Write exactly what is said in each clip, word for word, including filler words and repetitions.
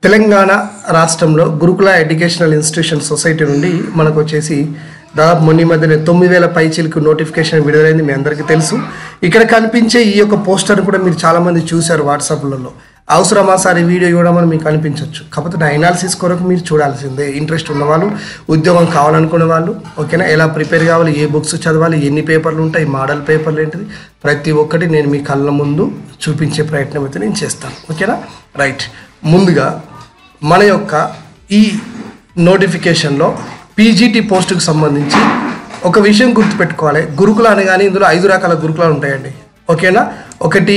తెలంగాణ రాష్ట్రంలో గురుకుల educational institution society నుండి మనకు వచ్చేసి దాదాపు మొన్న మధ్యనే తొమ్మిది వేల పైచీలకు నోటిఫికేషన్ విడుదలైంది. మీ అందరికీ తెలుసు. ఇక్కడ కనిపించే ఈ యొక్క పోస్టర్ కూడా మీరు చాలామంది చూశారు వాట్సాప్లలో. అవసరమా సార్ ఈ వీడియో కూడా మనం మీకు అనిపించవచ్చు. కాకపోతే నా అనాలిసిస్ కొరకు మీరు చూడాల్సిందే. ఇంట్రెస్ట్ ఉన్నవాళ్ళు, ఉద్యోగం కావాలనుకునే వాళ్ళు, ఓకేనా, ఎలా ప్రిపేర్ కావాలి, ఏ బుక్స్ చదవాలి, ఎన్ని పేపర్లు ఉంటాయి, మోడల్ పేపర్లు ఏంటిది, ప్రతి ఒక్కటి నేను మీ కళ్ళ ముందు చూపించే ప్రయత్నం అయితే నేను చేస్తాను. ఓకేనా, రైట్. ముందుగా మన యొక్క ఈ నోటిఫికేషన్లో పీజీటీ పోస్టుకు సంబంధించి ఒక విషయం గుర్తుపెట్టుకోవాలి. గురుకుల అనగానే ఇందులో ఐదు రకాల గురుకులాలు ఉంటాయండి. ఓకేనా, ఒకటి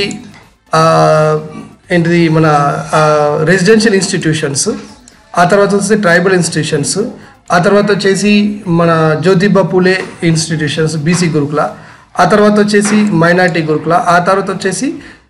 ఏంటిది మన రెసిడెన్షియల్ ఇన్స్టిట్యూషన్స్, ఆ తర్వాత వచ్చేసి ట్రైబల్ ఇన్స్టిట్యూషన్స్, ఆ తర్వాత వచ్చేసి మన జ్యోతిబా పూలే ఇన్స్టిట్యూషన్స్ బీసీ గురుకుల, ఆ తర్వాత వచ్చేసి మైనార్టీ గురుకుల, ఆ తర్వాత వచ్చేసి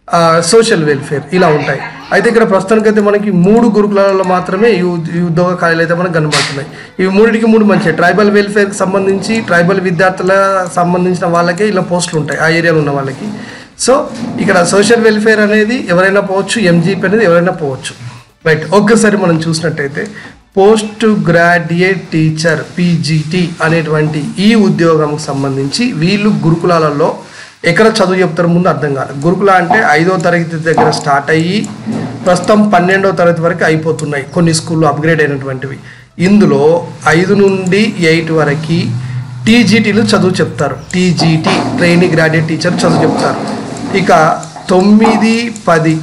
సోషల్ వెల్ఫేర్, ఇలా ఉంటాయి. అయితే ఇక్కడ ప్రస్తుతానికైతే మనకి మూడు గురుకులాలలో మాత్రమే ఈ ఉద్యోగ ఖాళీలు అయితే మనకు కనబడుతున్నాయి. ఇవి మూడింటికి మూడు మంచిగా ట్రైబల్ వెల్ఫేర్కి సంబంధించి ట్రైబల్ విద్యార్థుల సంబంధించిన వాళ్ళకే ఇలా పోస్టులు ఉంటాయి ఆ ఏరియాలో ఉన్న వాళ్ళకి. సో ఇక్కడ సోషల్ వెల్ఫేర్ అనేది ఎవరైనా పోవచ్చు, ఎంజీపీ అనేది ఎవరైనా పోవచ్చు. రైట్, ఒక్కసారి మనం చూసినట్టయితే పోస్ట్ గ్రాడ్యుయేట్ టీచర్ పీజీటీ అనేటువంటి ఈ ఉద్యోగంకు సంబంధించి వీళ్ళు గురుకులాలలో ఎక్కడ చదువు చెప్తారు ముందు అర్థం కాదు. గురుకుల అంటే ఐదో తరగతి దగ్గర స్టార్ట్ అయ్యి ప్రస్తుతం పన్నెండవ తరగతి వరకు అయిపోతున్నాయి కొన్ని స్కూళ్ళు అప్గ్రేడ్ అయినటువంటివి. ఇందులో ఐదు నుండి ఎయిట్ వరకు టీజీటీలు చదువు చెప్తారు. టీజీటీ ట్రైనింగ్ గ్రాడ్యుయేట్ టీచర్ చదువు చెప్తారు. ఇక తొమ్మిది పది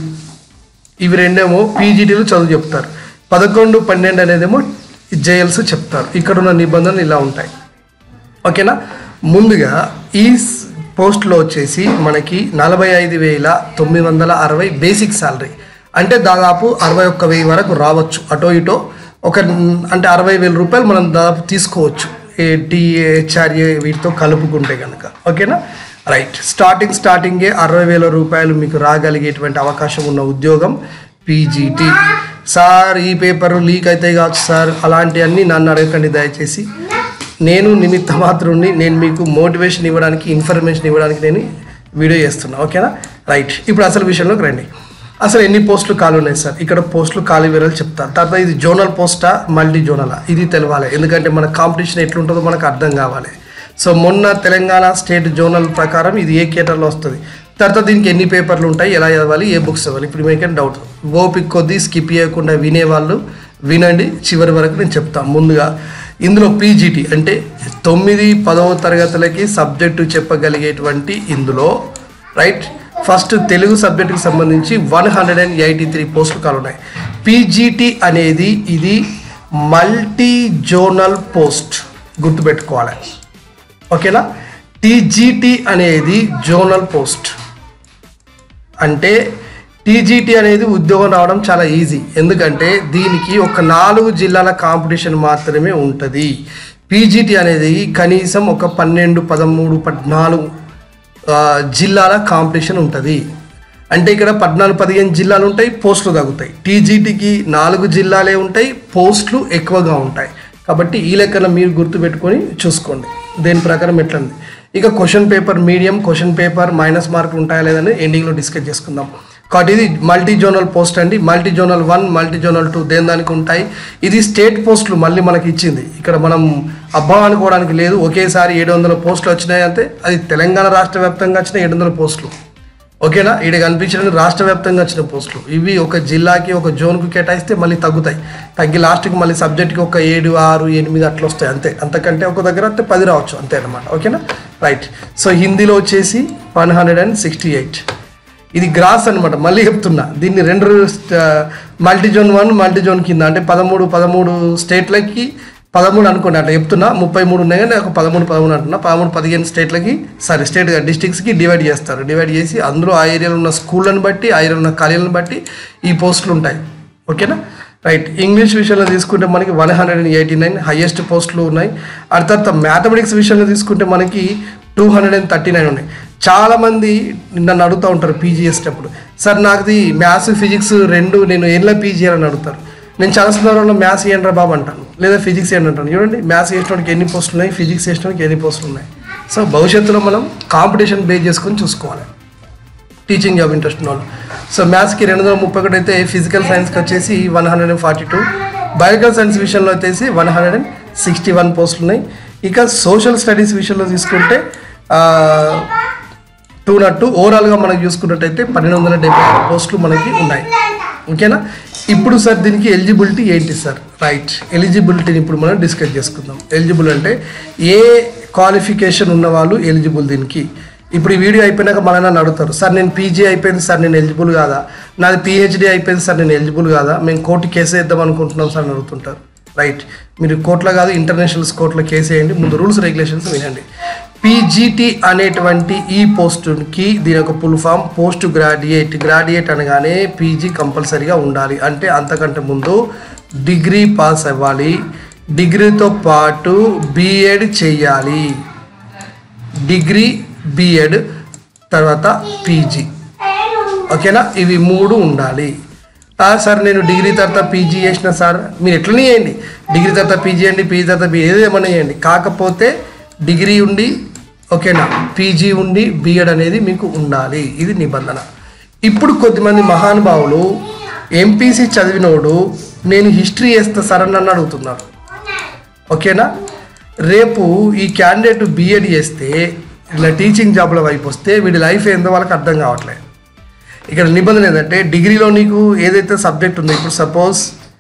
ఇవి రెండేమో పీజీటీలు చదువు చెప్తారు. పదకొండు పన్నెండు అనేదేమో జేఎల్స్ చెప్తారు. ఇక్కడ ఉన్న నిబంధనలు ఇలా ఉంటాయి. ఓకేనా, ముందుగా ఈ పోస్ట్లో వచ్చేసి మనకి నలభై ఐదు వేల తొమ్మిది వందల అరవై బేసిక్ శాలరీ, అంటే దాదాపు అరవై ఒక్క వెయ్యి వరకు రావచ్చు. అటో ఇటో ఒక అంటే అరవై వేల రూపాయలు మనం దాదాపు తీసుకోవచ్చు టీఏ హెచ్ఆర్ఏ వీటితో కలుపుకుంటే కనుక. ఓకేనా, రైట్. స్టార్టింగ్ స్టార్టింగే అరవై వేల రూపాయలు మీకు రాగలిగేటువంటి అవకాశం ఉన్న ఉద్యోగం పీజీటీ. సార్ ఈ పేపర్ లీక్ అయితే కావచ్చు సార్, అలాంటివన్నీ నన్ను అడగకండి దయచేసి. నేను నిమిత్త మాత్రుని, నేను మీకు మోటివేషన్ ఇవ్వడానికి, ఇన్ఫర్మేషన్ ఇవ్వడానికి నేను వీడియో చేస్తున్నా. ఓకేనా, రైట్. ఇప్పుడు అసలు విషయంలోకి రండి. అసలు ఎన్ని పోస్టులు ఖాళీ ఉన్నాయి సార్? ఇక్కడ పోస్టులు ఖాళీ వివరాలు చెప్తాను. తర్వాత ఇది జోనల్ పోస్టా మల్టీ జోనలా ఇది తెలవాలి, ఎందుకంటే మన కాంపిటీషన్ ఎట్లుంటుందో మనకు అర్థం కావాలి. సో మొన్న తెలంగాణ స్టేట్ జోనల్ ప్రకారం ఇది ఏ కేటర్లో వస్తుంది, తర్వాత దీనికి ఎన్ని పేపర్లు ఉంటాయి, ఎలా చదవాలి, ఏ బుక్స్ చదవాలి. ఇప్పుడు మీకు డౌట్, ఓపిక కొద్దీ స్కిప్ చేయకుండా వినేవాళ్ళు వినండి, చివరి వరకు నేను చెప్తాను. ముందుగా ఇందులో పీజీటీ అంటే తొమ్మిది పదవ తరగతులకి సబ్జెక్టు చెప్పగలిగేటువంటి ఇందులో రైట్ ఫస్ట్ తెలుగు సబ్జెక్టుకి సంబంధించి one hundred and eighty three పోస్టులు కాలు ఉన్నాయి. పీజీటీ అనేది ఇది మల్టీ జోనల్ పోస్ట్, గుర్తుపెట్టుకోవాలి. ఓకేనా, టీజీటీ అనేది జోనల్ పోస్ట్. అంటే టీజీటీ అనేది ఉద్యోగం రావడం చాలా ఈజీ, ఎందుకంటే దీనికి ఒక నాలుగు జిల్లాల కాంపిటీషన్ మాత్రమే ఉంటుంది. పీజీటీ అనేది కనీసం ఒక పన్నెండు పదమూడు పద్నాలుగు జిల్లాల కాంపిటీషన్ ఉంటుంది. అంటే ఇక్కడ పద్నాలుగు పదిహేను జిల్లాలు ఉంటాయి, పోస్టులు తగ్గుతాయి. టీజీటీకి నాలుగు జిల్లాలే ఉంటాయి, పోస్టులు ఎక్కువగా ఉంటాయి. కాబట్టి ఈ లెక్కన మీరు గుర్తుపెట్టుకొని చూసుకోండి దేని ప్రకారం ఎట్లండి. ఇక question paper medium, question paper minus మార్కులు ఉంటాయా లేదని ఎండింగ్లో డిస్కస్ చేసుకుందాం. కాబట్టి ఇది మల్టీ జోనల్ పోస్ట్ అండి. Multi zonal one, multi zonal two దేని దానికి ఉంటాయి. ఇది స్టేట్ పోస్టులు మళ్ళీ మనకి ఇచ్చింది. ఇక్కడ మనం అబ్బా అనుకోవడానికి లేదు. ఒకేసారి ఏడు వందల పోస్టులు వచ్చినాయి అంతే. అది తెలంగాణ రాష్ట్ర వ్యాప్తంగా వచ్చిన ఏడు వందల పోస్టులు. ఓకేనా, ఇక్కడ కనిపించడానికి రాష్ట్ర వ్యాప్తంగా వచ్చిన పోస్టులు. ఇవి ఒక జిల్లాకి ఒక జోన్కు కేటాయిస్తే మళ్ళీ తగ్గుతాయి. తగ్గి లాస్ట్కి మళ్ళీ సబ్జెక్ట్కి ఒక ఏడు ఆరు ఎనిమిది అట్లా వస్తాయి అంతే. అంతకంటే ఒక దగ్గర అయితే పది రావచ్చు అంతే అనమాట. ఓకేనా, రైట్. సో హిందీలో వచ్చేసి one hundred and sixty eight ఇది గ్రాస్ అనమాట. మళ్ళీ చెప్తున్నా, దీన్ని రెండు multi zone one multi zone కింద అంటే పదమూడు పదమూడు స్టేట్లకి పదమూడు అనుకోండి అట్లా చెప్తున్నా. ముప్పై మూడు ఉన్నాయి కానీ ఒక పదమూడు పదమూడు అంటున్నా. పదమూడు పదిహేను స్టేట్లకి సారీ స్టేట్ డిస్ట్రిక్ట్స్కి డివైడ్ చేస్తారు. డివైడ్ చేసి అందులో ఆ ఏరియాలో ఉన్న స్కూళ్ళని బట్టి, ఆ ఏరియాలో ఉన్న ఖాళీలను బట్టి ఈ పోస్టులు ఉంటాయి. ఓకేనా, రైట్. ఇంగ్లీష్ విషయంలో తీసుకుంటే మనకి one hundred and eighty nine highest పోస్టులు ఉన్నాయి. ఆ తర్వాత మ్యాథమెటిక్స్ విషయంలో తీసుకుంటే మనకి two hundred and thirty nine ఉన్నాయి. చాలామంది నన్ను అడుగుతూ ఉంటారు పీజీ చేసేటప్పుడు, సార్ నాకుది మ్యాథ్స్ ఫిజిక్స్ రెండు నేను ఏళ్ళ పీజీ అని అడుగుతారు. నేను చాలా సందర్భంలో మ్యాథ్స్ ఏంట్రా బాబు అంటాను, లేదా ఫిజిక్స్ ఏంటి అంటాను. చూడండి, మ్యాథ్స్ చేసినోడికి ఎన్ని పోస్టులు ఉన్నాయి, ఫిజిక్స్ చేసినోడికి ఎన్ని పోస్టులు ఉన్నాయి. సో భవిష్యత్తులో మనం కాంపిటీషన్ బేస్ చేసుకొని చూసుకోవాలి. టీచింగ్ జాబ్ ఇంట్రెస్ట్ ఉన్న వాళ్ళు. సో మ్యాథ్స్కి రెండు వందల ముప్పై ఒకటి అయితే ఫిజికల్ సైన్స్కి వచ్చేసి one hundred and forty two biological science విషయంలో వచ్చేసి one hundred and sixty one పోస్టులు ఉన్నాయి. ఇక సోషల్ స్టడీస్ విషయంలో తీసుకుంటే టూ నాట్ టూ ఓవరాల్గా మనకు చూసుకున్నట్టయితే పన్నెండు వందల డెబ్బై ఆరు పోస్టులు మనకి ఉన్నాయి. ఓకేనా. ఇప్పుడు సార్ దీనికి ఎలిజిబిలిటీ ఏంటి సార్? రైట్, ఎలిజిబిలిటీని ఇప్పుడు మనం డిస్కస్ చేసుకుందాం. ఎలిజిబుల్ అంటే ఏ క్వాలిఫికేషన్ ఉన్న వాళ్ళు ఎలిజిబుల్ దీనికి. ఇప్పుడు ఈ వీడియో అయిపోయినాక మన నన్ను అడుగుతారు, సార్ నేను పీజీ అయిపోయింది సార్ నేను ఎలిజిబుల్ కాదా, నాది పిహెచ్డీ అయిపోయింది సార్ నేను ఎలిజిబుల్ కాదా, మేము కోర్టు కేసు వేద్దాం అనుకుంటున్నాం సార్ అని అడుగుతుంటారు. రైట్, మీరు కోర్టులో కాదు ఇంటర్నేషనల్ కోర్టులో కేసు వేయండి. ముందు రూల్స్ రెగ్యులేషన్స్ వినండి. పీజీటీ అనేటువంటి ఈ పోస్టుకి దీని యొక్క full form post graduate. Graduate అనగానే పీజీ కంపల్సరీగా ఉండాలి, అంటే అంతకంటే ముందు డిగ్రీ పాస్ అవ్వాలి, డిగ్రీతో పాటు బీఎడ్ చేయాలి. డిగ్రీ బీఎడ్ తర్వాత పీజీ. ఓకేనా, ఇవి మూడు ఉండాలి. సార్ నేను డిగ్రీ తర్వాత పీజీ చేసిన సార్, మీరు ఎట్లనే చేయండి, డిగ్రీ తర్వాత పీజీ చేయండి, పీజీ తర్వాత బీ ఏదేమన్నా చేయండి, కాకపోతే డిగ్రీ ఉండి ఓకేనా పీజీ ఉండి బీఎడ్ అనేది మీకు ఉండాలి, ఇది నిబంధన. ఇప్పుడు కొద్దిమంది మహానుభావులు ఎంపీసీ చదివినోడు నేను హిస్టరీ చేస్తా సార్ అని నన్ను అడుగుతున్నారు. ఓకేనా, రేపు ఈ క్యాండిడేట్ బీఎడ్ చేస్తే ఇలా టీచింగ్ జాబ్ల వైపు వస్తే వీడి లైఫ్ ఏందో వాళ్ళకి అర్థం కావట్లేదు. ఇక్కడ నిబంధన ఏంటంటే డిగ్రీలో నీకు ఏదైతే సబ్జెక్ట్ ఉందో, ఇప్పుడు సపోజ్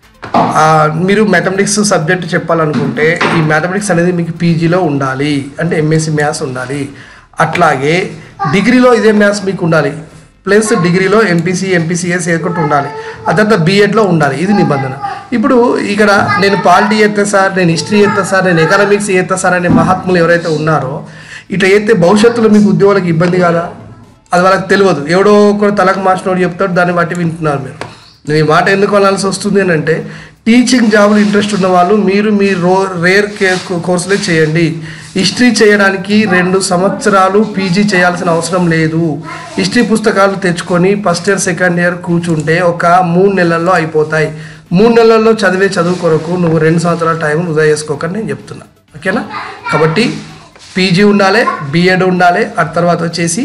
మీరు మ్యాథమెటిక్స్ సబ్జెక్ట్ చెప్పాలనుకుంటే ఈ మ్యాథమెటిక్స్ అనేది మీకు పీజీలో ఉండాలి, అంటే ఎంఎస్సి మ్యాథ్స్ ఉండాలి. అట్లాగే డిగ్రీలో ఇదే మ్యాథ్స్ మీకు ఉండాలి, ప్లస్ డిగ్రీలో ఎంపీసీ ఎంపీసీఎస్ ఏదొకటి ఉండాలి, ఆ తర్వాత బీఎడ్లో ఉండాలి, ఇది నిబంధన. ఇప్పుడు ఇక్కడ నేను పాలిటీ చేస్తా సార్, నేను హిస్టరీ చేస్తా సార్, నేను ఎకనామిక్స్ చేస్తా సార్ అనే మహాత్ములు ఎవరైతే ఉన్నారో ఇట్లా అయితే భవిష్యత్తులో మీకు ఉద్యోగులకు ఇబ్బంది కాదా? అది వాళ్ళకి తెలియదు. ఎవడో ఒకరు తలకు మార్చినోడు చెప్తాడు, దాన్ని బట్టి వింటున్నారు మీరు. నేను ఈ మాట ఎందుకు అనాల్సి వస్తుంది అని అంటే టీచింగ్ జాబులు ఇంట్రెస్ట్ ఉన్న వాళ్ళు మీరు మీ రో రేర్ కోర్సులే చేయండి. హిస్టరీ చేయడానికి రెండు సంవత్సరాలు పీజీ చేయాల్సిన అవసరం లేదు. హిస్టరీ పుస్తకాలు తెచ్చుకొని ఫస్ట్ ఇయర్ సెకండ్ ఇయర్ కూర్చుంటే ఒక మూడు నెలల్లో అయిపోతాయి. మూడు నెలల్లో చదివే చదువు కొరకు నువ్వు రెండు సంవత్సరాల టైం వృధా చేసుకోకని నేను చెప్తున్నా. ఓకేనా, కాబట్టి పీజీ ఉండాలి, బీఎడ్ ఉండాలి, ఆ తర్వాత వచ్చేసి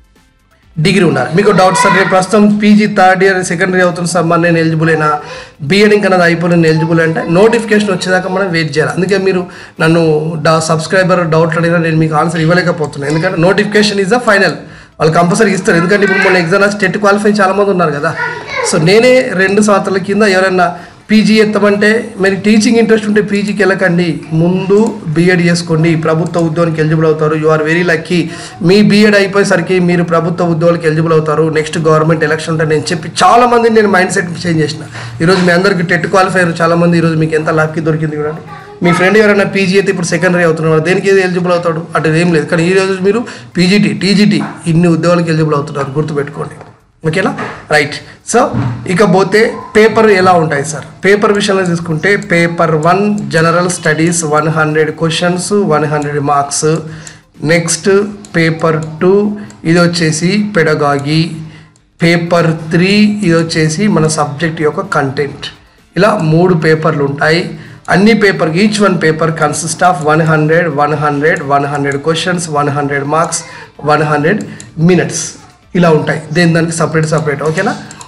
డిగ్రీ ఉండాలి. మీకు డౌట్ సార్ నేను ప్రస్తుతం PG third year second year అవుతుంది సార్, మరి నేను ఎలిజిబుల్ అయినా, బీఎడ్ ఇంకా నాది అయిపోయి నేను ఎలిజిబుల్ అంటే నోటిఫికేషన్ వచ్చేదాకా మనం వెయిట్ చేయాలి. అందుకే మీరు నన్ను డా సబ్స్క్రైబర్ డౌట్లు అడిగినా నేను మీకు ఆన్సర్ ఇవ్వలేకపోతున్నాను, ఎందుకంటే నోటిఫికేషన్ ఈజ్ ద ఫైనల్. వాళ్ళు కంపల్సరీ ఇస్తారు, ఎందుకంటే ఇప్పుడు మన ఎగ్జామ్ రాసి టెట్ క్వాలిఫై చాలామంది ఉన్నారు కదా. సో నేనే రెండు సంవత్సరాల కింద ఎవరైనా పీజీ ఎత్తమంటే మరి టీచింగ్ ఇంట్రెస్ట్ ఉంటే పీజీకి వెళ్ళకండి, ముందు బీఎడ్ చేసుకోండి, ప్రభుత్వ ఉద్యోగానికి ఎలిజిబుల్ అవుతారు. You are very lucky. మీ బీఎడ్ అయిపోయేసరికి మీరు ప్రభుత్వ ఉద్యోగాలకు ఎలిజిబుల్ అవుతారు. నెక్స్ట్ గవర్నమెంట్ ఎలక్షన్ అంటే నేను చెప్పి చాలామంది నేను మైండ్ సెట్ చేంజ్ చేసిన. ఈరోజు మీ అందరికీ టెట్ క్వాలిఫై అయ్యారు చాలామంది. ఈరోజు మీకు ఎంత లక్కీ దొరికింది కూడా. మీ ఫ్రెండ్ ఎవరైనా పీజీ అయితే ఇప్పుడు సెకండ్ ఇయర్ అవుతున్నారు, దేనికి ఏది ఎలిజిబుల్ అవుతాడు అంటే ఏం లేదు. కానీ ఈరోజు మీరు పీజీటీ టీజీటీ ఇన్ని ఉద్యోగాలకు ఎలిజిబుల్ అవుతున్నారు, గుర్తుపెట్టుకోండి. ఓకేనా, రైట్. సో ఇకపోతే పేపర్ ఎలా ఉంటాయి సార్? పేపర్ విషయంలో తీసుకుంటే paper one general studies one hundred questions one hundred marks. Next paper two ఇది వచ్చేసి పెడగాగి. పేపర్ త్రీ ఇది వచ్చేసి మన సబ్జెక్ట్ యొక్క కంటెంట్. ఇలా మూడు పేపర్లు ఉంటాయి. అన్ని paper each one paper consist of one hundred one hundred one hundred questions one hundred marks one hundred minutes ఇలా ఉంటాయి. దేని దానికి సపరేట్ సపరేట్. ఓకేనా,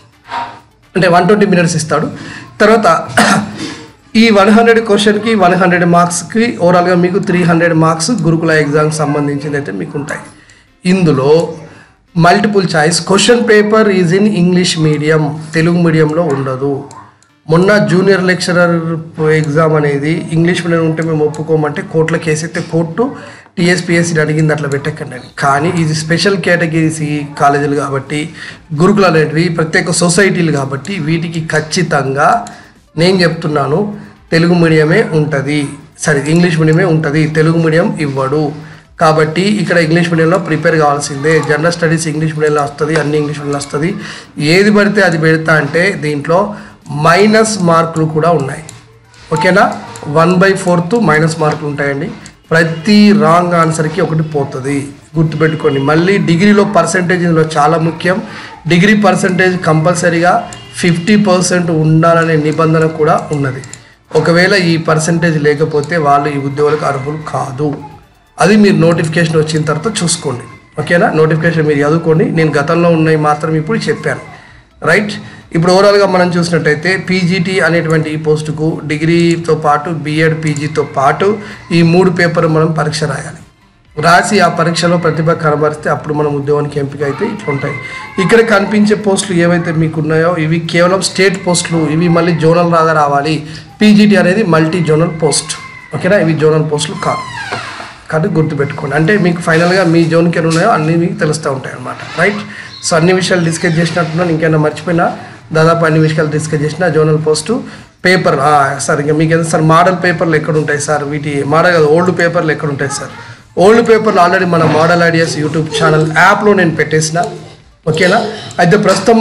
అంటే వన్ ట్వంటీ మినిట్స్ ఇస్తాడు. తర్వాత ఈ వన్ హండ్రెడ్ క్వశ్చన్కి వన్ హండ్రెడ్ మార్క్స్కి ఓవరాల్గా మీకు త్రీ హండ్రెడ్ మార్క్స్ గురుకుల ఎగ్జామ్కి సంబంధించింది అయితే మీకు ఉంటాయి. ఇందులో multiple choice question paper is in English medium, తెలుగు మీడియంలో ఉండదు. మొన్న జూనియర్ లెక్చరర్ ఎగ్జామ్ అనేది ఇంగ్లీష్ మీడియం ఉంటే మేము ఒప్పుకోమంటే కోర్టులో కేసు అయితే కోర్టు టీఎస్పీఎస్సీని అడిగింది అట్లా పెట్టకండి అని. కానీ ఇది స్పెషల్ కేటగిరీస్ కాలేజీలు కాబట్టి, గురుకులు అనేటివి ప్రత్యేక సొసైటీలు కాబట్టి వీటికి ఖచ్చితంగా నేను చెప్తున్నాను తెలుగు మీడియమే ఉంటుంది, సరే ఇంగ్లీష్ మీడియమే ఉంటుంది, తెలుగు మీడియం ఇవ్వడు. కాబట్టి ఇక్కడ ఇంగ్లీష్ మీడియంలో ప్రిపేర్ కావాల్సిందే. జనరల్ స్టడీస్ ఇంగ్లీష్ మీడియంలో వస్తుంది, అన్ని ఇంగ్లీష్ మీడియంలో వస్తుంది. ఏది పడితే అది పెడతా అంటే దీంట్లో మైనస్ మార్కులు కూడా ఉన్నాయి. ఓకేనా, వన్ బై ఫోర్త్ మైనస్ మార్కులు ఉంటాయండి. ప్రతి రాంగ్ ఆన్సర్కి ఒకటి పోతుంది, గుర్తుపెట్టుకోండి. మళ్ళీ డిగ్రీలో పర్సంటేజ్ ఇందులో చాలా ముఖ్యం. డిగ్రీ పర్సంటేజ్ కంపల్సరీగా ఫిఫ్టీ పర్సెంట్ ఉండాలనే నిబంధన కూడా ఉన్నది. ఒకవేళ ఈ పర్సంటేజ్ లేకపోతే వాళ్ళు ఈ ఉద్యోగులకు అర్హులు కాదు. అది మీరు నోటిఫికేషన్ వచ్చిన తర్వాత చూసుకోండి. ఓకేనా. నోటిఫికేషన్ మీరు చదువుకోండి, నేను గతంలో ఉన్నాయి మాత్రం ఇప్పుడు చెప్పాను, రైట్. ఇప్పుడు ఓవరాల్గా మనం చూసినట్టయితే పీజీటీ అనేటువంటి ఈ పోస్టుకు డిగ్రీతో పాటు బీఎడ్ పీజీతో పాటు ఈ మూడు పేపర్ మనం పరీక్ష రాయాలి. రాసి ఆ పరీక్షలో ప్రతిభ కనబరిస్తే అప్పుడు మనం ఉద్యోగానికి ఎంపిక అయితే ఇట్లా ఉంటాయి. ఇక్కడ కనిపించే పోస్టులు ఏవైతే మీకు ఉన్నాయో ఇవి కేవలం స్టేట్ పోస్టులు, ఇవి మళ్ళీ జోనల్ రాగా రావాలి. పీజీటీ అనేది మల్టీ జోనల్ పోస్ట్, ఓకేనా. ఇవి జోనల్ పోస్టులు కాదు కాబట్టి గుర్తుపెట్టుకోండి. అంటే మీకు ఫైనల్గా మీ జోన్కి ఎన్ని ఉన్నాయో అన్నీ మీకు తెలుస్తూ ఉంటాయి అన్నమాట, రైట్. సో అన్ని విషయాలు డిస్కస్ చేసినట్టున్నాను, ఇంకేమైనా మర్చిపోయినా దాదాపు అన్ని విషయాలు డిస్కస్ చేసిన. జోనల్ పోస్టు పేపర్ సార్, ఇంకా మీకు ఎంత సార్ మోడల్ పేపర్లు ఎక్కడ ఉంటాయి సార్, వీటి మోడల్ కాదు ఓల్డ్ పేపర్లు ఎక్కడ ఉంటాయి సార్. ఓల్డ్ పేపర్లు ఆల్రెడీ మన మోడల్ ఐడియాస్ యూట్యూబ్ ఛానల్ యాప్లో నేను పెట్టేసిన, ఓకేనా. అయితే ప్రస్తుతం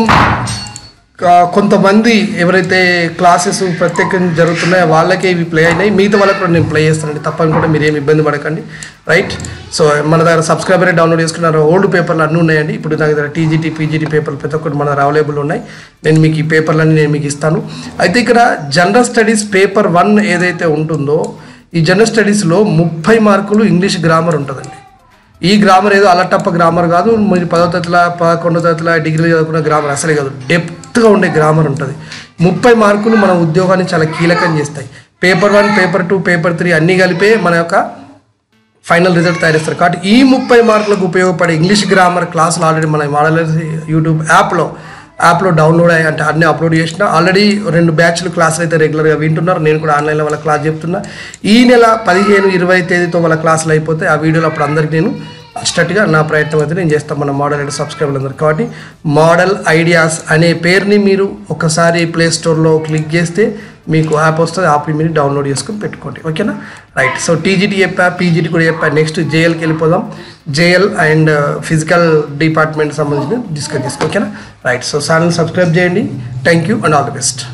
కొంతమంది ఎవరైతే క్లాసెస్ ప్రత్యేకంగా జరుగుతున్నాయో వాళ్ళకే ఇవి ప్లే అయినాయి, మిగతా వాళ్ళకి కూడా నేను ప్లే చేస్తానండి, తప్పని కూడా మీరు ఏమి ఇబ్బంది పడకండి, రైట్. సో మన దగ్గర సబ్స్క్రైబర్ డౌన్లోడ్ చేసుకున్నారు, ఓల్డ్ పేపర్లు అన్నీ ఉన్నాయండి. ఇప్పుడు నా దగ్గర టీజీటీ పీజీటీ పేపర్లు ప్రతి ఒక్కటి మన దగ్గర అవైలబుల్ ఉన్నాయి. నేను మీకు ఈ పేపర్లన్నీ నేను మీకు ఇస్తాను. అయితే ఇక్కడ జనరల్ స్టడీస్ పేపర్ వన్ ఏదైతే ఉంటుందో ఈ జనరల్ స్టడీస్లో ముప్పై మార్కులు ఇంగ్లీష్ గ్రామర్ ఉంటుందండి. ఈ గ్రామర్ ఏదో అలటప్ప గ్రామర్ కాదు, మీరు పదో తరగతిలో పదకొండో తరగతిలో డిగ్రీలో చదువుకున్న గ్రామర్ అసలే కాదు, డెప్త్గా ఉండే గ్రామర్ ఉంటుంది. ముప్పై మార్కులు మన ఉద్యోగాన్ని చాలా కీలకం చేస్తాయి. Paper one paper two paper three అన్నీ కలిపే మన యొక్క ఫైనల్ రిజల్ట్ తయారు చేస్తారు. కాబట్టి ఈ ముప్పై మార్కులకు ఉపయోగపడే ఇంగ్లీష్ గ్రామర్ క్లాసులు ఆల్రెడీ మన మోడల్ యూట్యూబ్ యాప్లో యాప్లో డౌన్లోడ్ అయ్యి అంటే అన్నీ అప్లోడ్ చేసిన. ఆల్రెడీ రెండు బ్యాచ్లు క్లాసులు అయితే రెగ్యులర్గా వింటున్నారు, నేను కూడా ఆన్లైన్లో వాళ్ళ క్లాస్ చెప్తున్నా. ఈ నెల పదిహేను ఇరవై తేదీతో వాళ్ళ క్లాసులు అయిపోతే ఆ వీడియోలో అప్పుడు అందరికీ నేను స్టట్గా నా ప్రయత్నం అయితే నేను చేస్తాను మన మోడల్ ఐడియా సబ్స్క్రైబర్లు అందరు. కాబట్టి మోడల్ ఐడియాస్ అనే పేరుని మీరు ఒకసారి ప్లే స్టోర్లో క్లిక్ చేస్తే మీకు యాప్ వస్తుంది, యాప్ మీరు డౌన్లోడ్ చేసుకొని పెట్టుకోండి, ఓకేనా, రైట్. సో టీజీటీ చెప్పా, పీజీటీ కూడా చెప్పా. నెక్స్ట్ జేఎల్కి వెళ్ళిపోదాం. జేఎల్ అండ్ ఫిజికల్ డిపార్ట్మెంట్ సంబంధించి డిస్కస్ చేసుకో, ఓకేనా, రైట్. సో ఛానల్ సబ్స్క్రైబ్ చేయండి. Thank you and all the best.